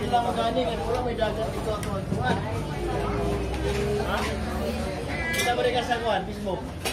lang magani kan wala may dagat dito ako tuwan. Ha? Kita mo rin ka sa kuan, Facebook.